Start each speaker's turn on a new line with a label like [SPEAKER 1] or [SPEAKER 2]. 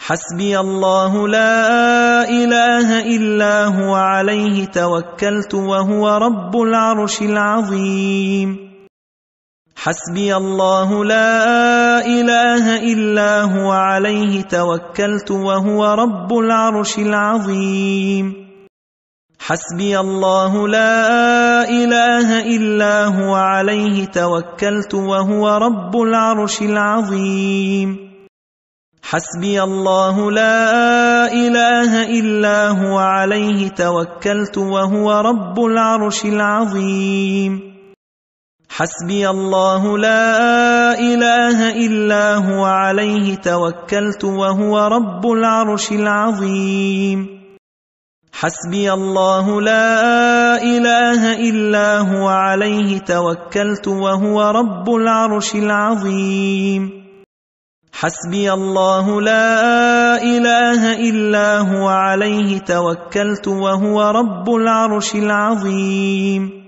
[SPEAKER 1] حسبي الله لا إله إلا هو عليه توكلت وهو رب العرش العظيم. حسبي الله لا إله إلا هو عليه توكلت وهو رب العرش العظيم. حسبي الله لا إله إلا هو عليه توكلت وهو رب العرش العظيم. حسبي الله لا إله إلا هو عليه توكلت وهو رب العرش العظيم. حسبي الله لا إله إلا هو عليه توكلت وهو رب العرش العظيم. حسبي الله لا إله إلا هو عليه توكلت وهو رب العرش العظيم. حسبي الله لا إله إلا هو عليه توكلت وهو رب العرش العظيم.